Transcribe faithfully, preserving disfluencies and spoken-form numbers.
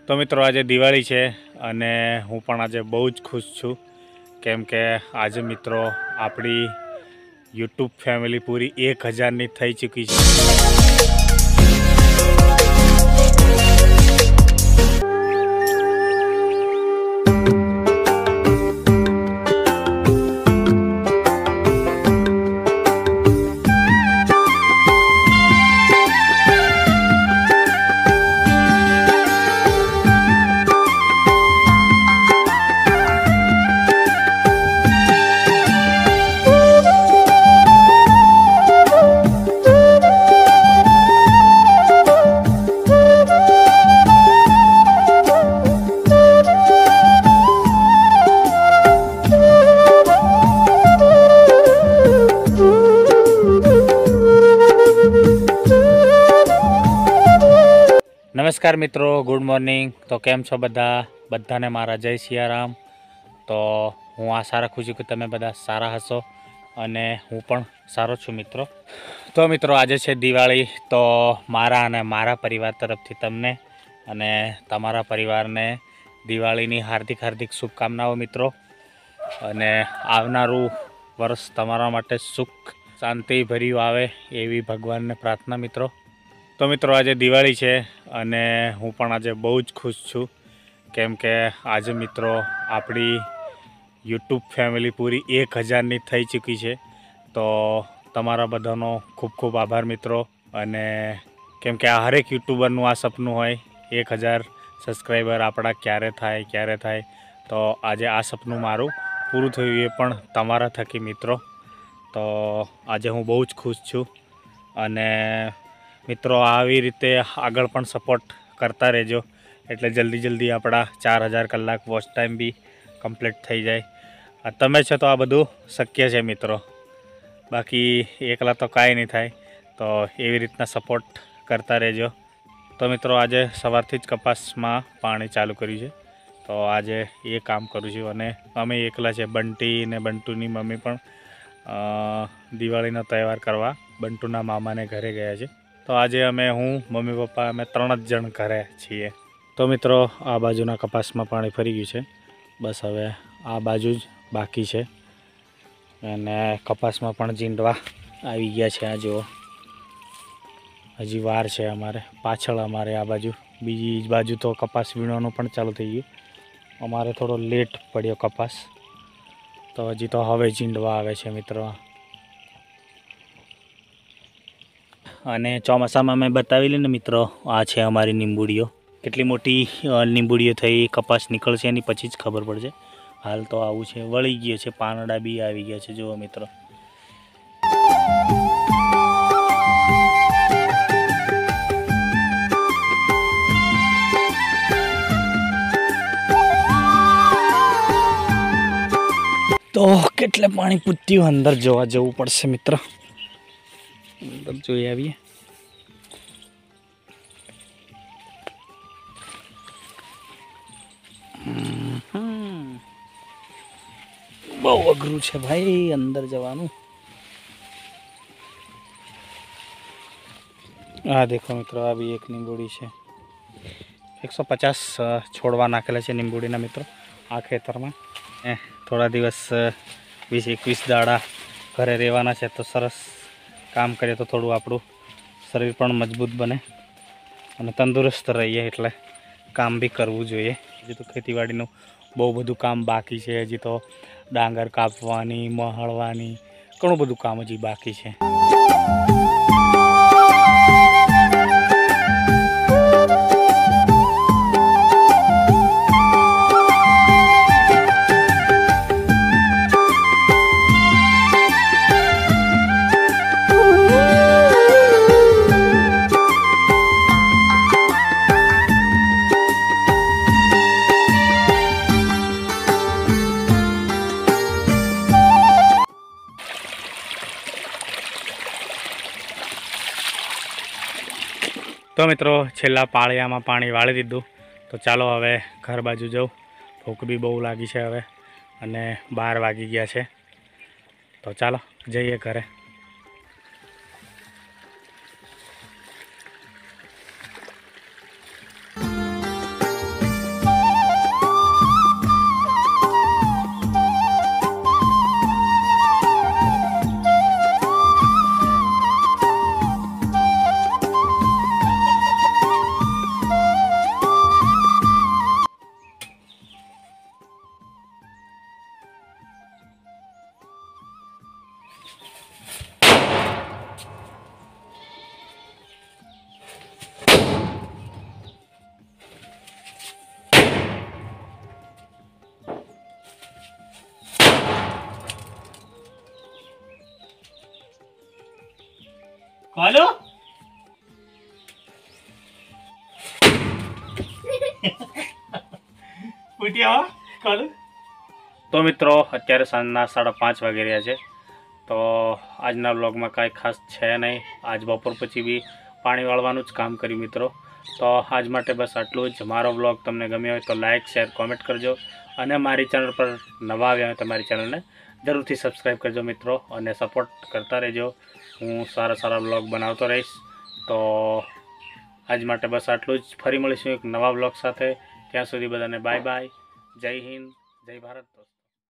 તો મિત્રો આજે દિવાળી છે અને હું પણ આજે બહુ જ ખુશ છું કેમ કે આજે મિત્રો આપણી યુટ્યુબ ફેમિલી પૂરી એક હજારની થઈ ચૂકી છે। नमस्कार मित्रों, गुड मॉर्निंग। तो केम छो बधा बधाने मारा जय सियाराम। तो हूँ आशा रखूँ छूँ कि तमे बधा सारा हशो अने हूँ पण सारो छूँ मित्रों। तो मित्रों आज है दिवाળી, तो मारा अने मारा परिवार तरफथी तमने अने तमारा परिवारने दिवाळीनी हार्दिक हार्दिक शुभकामनाओं मित्रों। अने आवनारू वर्ष तमारा माटे सुख शांति भर्યું आवे एवी भगवान ने प्रार्थना मित्रों। तो मित्रों आज दिवाળી है अने हूँ पण आज बहुत ज खुश छूँ केम के आज मित्रों आपणी यूट्यूब फैमिली पूरी एक हजारनी थई चूकी है। तो तमारा बधानो खूब खूब आभार मित्रों। अने केम के आ हरेक यूट्यूबरनुं आ सपनुं होय एक हज़ार सब्सक्राइबर आपड़ा क्यारे थाय क्यारे थाय। तो आज आ सपनुं मारुं पूरुं थयुं ए पण तमारा थकी मित्रों। तो आज हूँ बहुत ज खुश छूँ अने मित्रों आवी रीते आगळ पण सपोर्ट करता रहेजो एटले जल्दी जल्दी आपड़ा चार हज़ार कलाक वॉच टाइम भी कम्प्लीट थई जाए। तमे छो तो आ बधुं शक्य छे मित्रों, बाकी एकला तो कांई नहीं थाय। तो एवी रीतना सपोर्ट करता रहेजो। तो मित्रों आज सवारथी ज कपासमां पाणी चालू कर्युं छे। तो आज ए काम करूँ छुं अने अमे एकला छे। बंटी ने बंटूनी मम्मी पण दिवाळीनो तहेवार करवा बंटूना मामाने घरे गया छे। तो आज अमे हूँ मम्मी पप्पा अमे त्रण ज जण घरे छीए। तो मित्रों आ बाजुना कपासमां पाणी फरी गयुं छे, बस हवे आ बाजू ज बाकी छे अने कपासमां पण जींडवा आवी गया छे। आ जुओ हजी वार छे अमारे पाछळ अमारे आ बाजू बीजी बाजू तो कपास वीणવાનું पण चालू थई गयुं। अमारे थोड़ो लेट पड्यो कपास, तो हजी तो हवे जींडवा आवे छे मित्रों। अने ચોમાસામાં मैं बतावेली ने मित्रों आ छे अमारी नींबूड़ीओ। केटली मोटी नींबूड़ीओ थई कपास निकळशे एनी पछी ज खबर पड़शे। हाल तो आवुं छे, वળી गयो छे, पानडा बी आवी गया छे जुओ मित्रों। तो केटले पाणी पूत्युं अंदर जोवा जवुं पड़शे मित्र। अंदर जोई आवीए। बहु अघरू छे भाई अंदर जवानुं। आ देखो मित्रों आ भी एक नींबूड़ी छे। एक सौ पचास छोड़वा नाखेला छे नींबूड़ीना मित्रों आ खेतरमां। थोड़ा दिवस वीस एकवीस दाड़ा घरे रहेवाना छे तो सरस काम करिए तो थोड़ું આપણું शरीर पण मजबूत बने અને तंदुरुस्त रहीए એટલે काम भी करवू જોઈએ। हजी तो खेतीवाड़ीનું બહુ બધું काम बाकी છે। हजी तो डांगर कापवानी महळवानी घणું બધું काम हजी बाकी છે। तो मित्रों छेल्ला पाळियामां पाणी वाળી દીધું। तो चालो हवे घर बाजू जाऊँ, भूख भी बहु लागी है हवे अने बार वागी गया है। तो चालो जईए घरे। કોલો ઉઠી આવો કોલો. તો મિત્રો અત્યારે સાંજના સાડા પાંચ વાગી રહ્યા છે. તો આજના વ્લોગમાં કાંઈ ખાસ છે નહીં. આજ બપોર પછી બી પાણી વાળવાનું જ કામ કર્યું મિત્રો. તો આજ માટે બસ આટલું જ. મારો વ્લોગ તમને ગમ્યો હોય તો લાઇક શેર કોમેન્ટ કરજો, અને મારી ચેનલ પર નવા આવ્યા હોય તો મારી ચેનલને જરૂરથી સબસ્ક્રાઈબ કરજો મિત્રો, અને સપોર્ટ કરતા રહેજો. હું સારા સારા વ્લોગ બનાવતો રહીશ. તો આજ માટે બસ આટલું જ. ફરી મળીશું એક નવા વ્લોગ સાથે. ત્યાં સુધી બધાને બાય બાય. જય હિન્દ, જય ભારત.